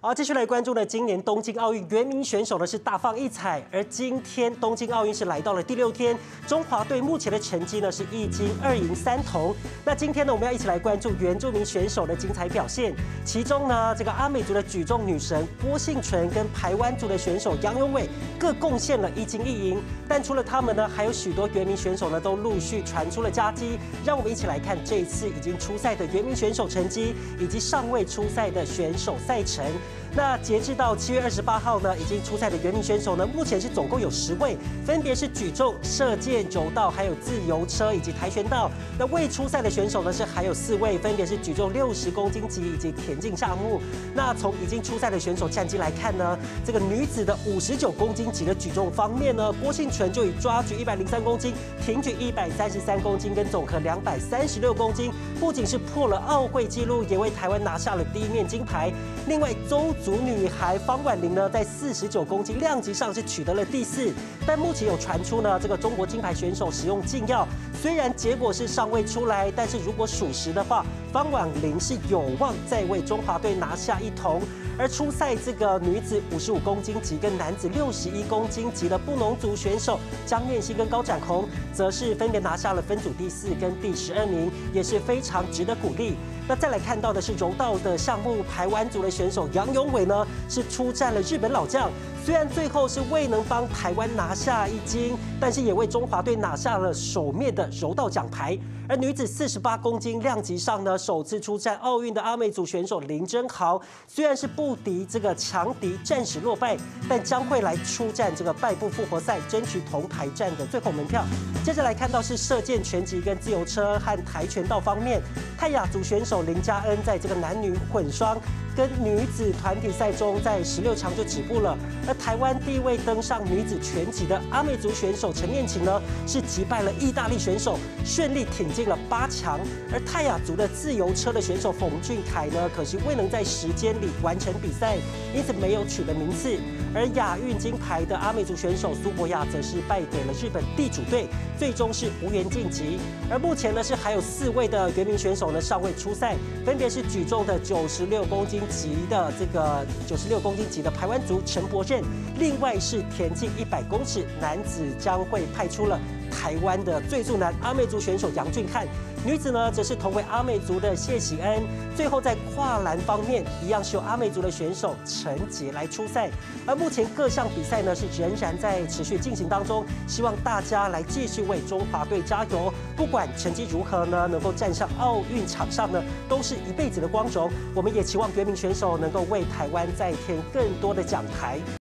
好，继续来关注呢，今年东京奥运原名选手呢是大放异彩，而今天东京奥运是来到了第6天，中华队目前的成绩呢是1金2银3铜。那今天呢，我们要一起来关注原住民选手的精彩表现，其中呢，这个阿美族的举重女神郭幸淳跟排湾族的选手杨永伟各贡献了1金1银。但除了他们呢，还有许多原名选手呢都陆续传出了佳绩。让我们一起来看这一次已经出赛的原名选手成绩，以及尚未出赛的选手赛程。那截至到7月28号呢，已经出赛的原名选手呢，目前是总共有10位，分别是举重、射箭、柔道，还有自由车以及跆拳道。那未出赛的选手呢是还有4位，分别是举重60公斤级以及田径项目。那从已经出赛的选手战绩来看呢，这个女子的59公斤级的举重方面呢，郭幸淳就以抓举103公斤、挺举133公斤跟总和236公斤，不仅是破了奥会纪录，也为台湾拿下了第1面金牌。另外，邹族女孩方婉玲呢，在49公斤量级上是取得了第4，但目前有传出呢，这个中国金牌选手使用禁药，虽然结果是尚未出来，但是如果属实的话，方婉玲是有望再为中华队拿下1铜。而出赛这个女子55公斤级跟男子61公斤级的布农族选手江念欣跟高展宏，则是分别拿下了分组第4跟第12名，也是非常值得鼓励。那再来看到的是柔道的项目，排湾族的选手杨永伟呢是出战了日本老将，虽然最后是未能帮台湾拿下1金，但是也为中华队拿下了首面的柔道奖牌。而女子48公斤量级上呢，首次出战奥运的阿美族选手林真豪，虽然是不敌这个强敌，暂时落败，但将会来出战这个败部复活赛，争取铜牌战的最后门票。接着来看到是射箭、拳击跟自由车和跆拳道方面，泰雅族选手林佳恩在这个男女混双跟女子团体赛中，在16强就止步了。而台湾第1位登上女子拳击的阿美族选手陈念琴呢，是击败了意大利选手，顺利挺进了8强。而泰雅族的自由车的选手冯俊凯呢，可惜未能在时间里完成比赛，因此没有取得名次。而亚运金牌的阿美族选手苏博亚则是败给了日本地主队，最终是无缘晋级。而目前呢是还有4位的原名选手呢尚未出赛，分别是举重的96公斤级的排湾族陈柏任，另外是田径100公尺男子将会派出了台湾的最速男阿美族选手杨俊翰，女子呢则是同为阿美族的谢喜恩。最后在跨栏方面，一样是由阿美族的选手陈杰来出赛。而目前各项比赛呢是仍然在持续进行当中，希望大家来继续为中华队加油。不管成绩如何呢，能够站上奥运场上呢，都是一辈子的光荣。我们也期望原名选手能够为台湾再添更多的奖牌。